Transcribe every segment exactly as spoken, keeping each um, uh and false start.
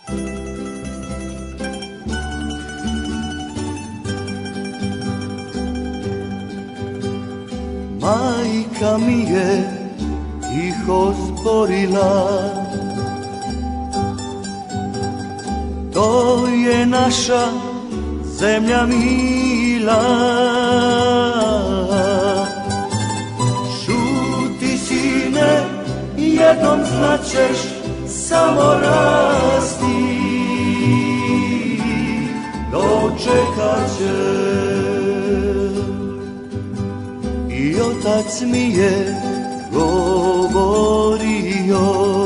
Majka mi je tiho zborila, to je naša zemlja mila. Šuti sine, jednom značeš samo rasti, dočekat će. I otac mi je govorio,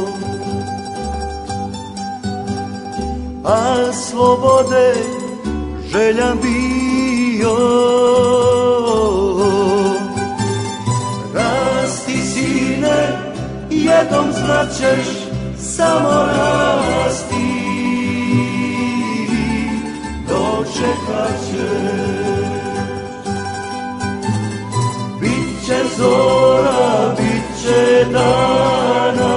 a slobode željan bio. Rasti sine, jednom značeš samo rasti, dočekat će. Biće zora, biće dana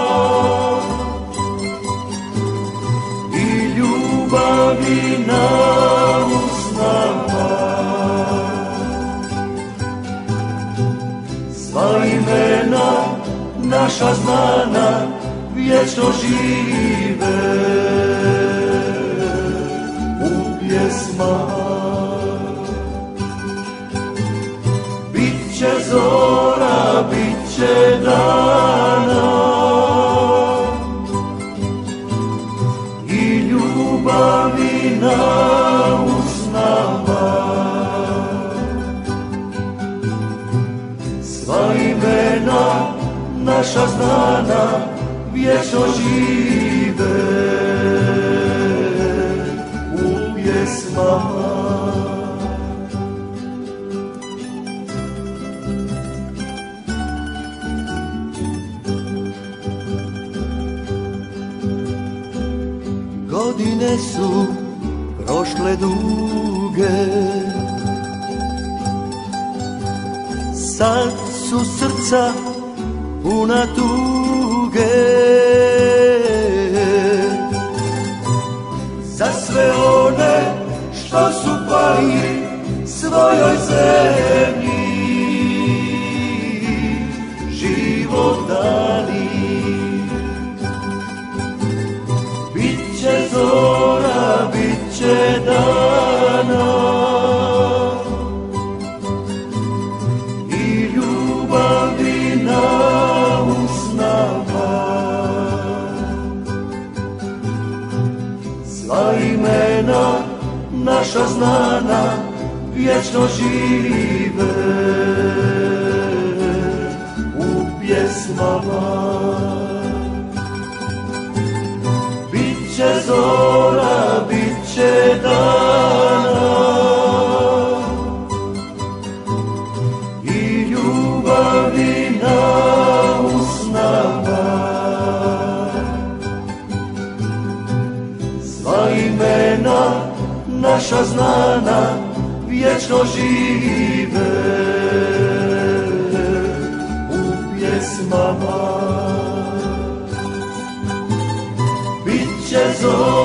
i ljubavi na usnama. Sva imena naša znana vječno žive u pjesmama. Biće zora, biće dana i ljubavi na usnama. Sva imena naša znana vječno žive u pjesmama. Godine su prošle duge, sad su srca puna tuge za sve one što su pali svojoj zemlji život dali. Biće zora, biće dana i ljubavi na usnama. Sva imena naša znana vječno žive u pjesmama. Biće zora, biće dana i ljubavi na usnama. Sva imena naša znana vječno žive u pjesmama. Biće zora,